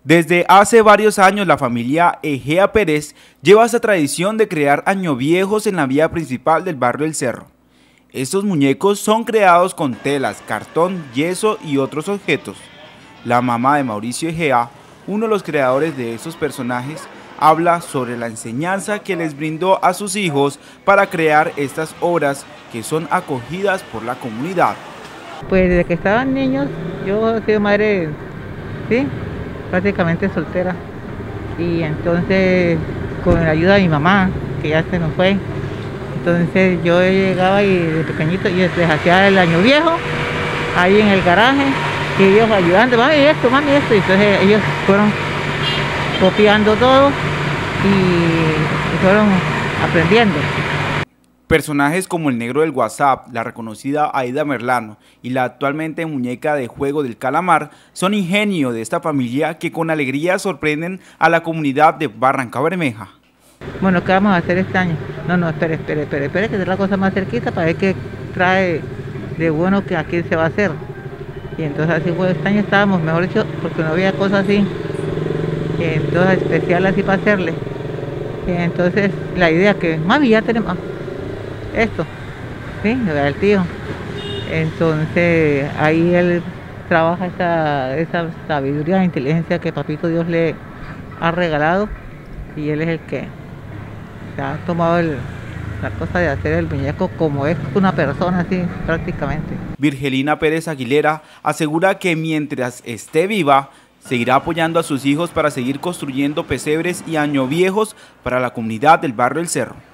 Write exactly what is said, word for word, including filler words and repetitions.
Desde hace varios años la familia Egea Pérez lleva esta tradición de crear añoviejos en la vía principal del barrio El Cerro. Estos muñecos son creados con telas, cartón, yeso y otros objetos. La mamá de Mauricio Egea, uno de los creadores de estos personajes, habla sobre la enseñanza que les brindó a sus hijos para crear estas obras que son acogidas por la comunidad. Pues desde que estaban niños, yo he sido madre, sí, prácticamente soltera, y entonces con la ayuda de mi mamá, que ya se nos fue, entonces yo llegaba y de pequeñito y les hacía el año viejo ahí en el garaje y ellos ayudando, mami esto, mami esto, y entonces ellos fueron copiando todo y fueron aprendiendo. Personajes como el negro del WhatsApp, la reconocida Aida Merlano y la actualmente muñeca de juego del calamar son ingenio de esta familia que con alegría sorprenden a la comunidad de Barrancabermeja. Bueno, ¿qué vamos a hacer este año? No, no, espere, espere, espere, espere, que es la cosa más cerquita para ver qué trae de bueno que aquí se va a hacer. Y entonces así fue, este año estábamos, mejor dicho, porque no había cosas así, entonces especial así para hacerle. Y entonces la idea que, mami, ya tenemos esto, sí, lo del tío. Entonces ahí él trabaja esa, esa sabiduría e inteligencia que Papito Dios le ha regalado y él es el que se ha tomado el, la cosa de hacer el muñeco como es una persona así prácticamente. Virgelina Pérez Aguilera asegura que mientras esté viva seguirá apoyando a sus hijos para seguir construyendo pesebres y añoviejos para la comunidad del barrio El Cerro.